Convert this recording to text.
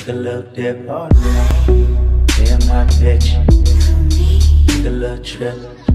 Take a little dip, oh no. Me and my bitch. Take a little trip.